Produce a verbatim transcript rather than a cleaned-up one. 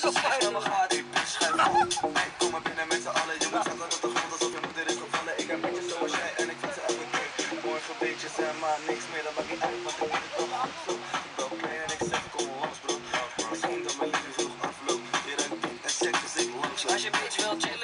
zo fijn. Naar mijn gaat, die bitch schijf op. Hey, kom maar binnen met z'n allen. Jongens, zakken tot de grond alsof je moeder is gevallen. Ik heb bitches zoals jij en ik vind ze elke keer. Morgen bitches en maar niks meer, dat maakt niet uit, want ik weet het toch goed zo. Ik bel klein en ik zeg kom langs bro. Misschien dat mijn liefde vroeg afloopt. Je ruikt diep en seks, dus ik langs. Als je bitch wil chillen.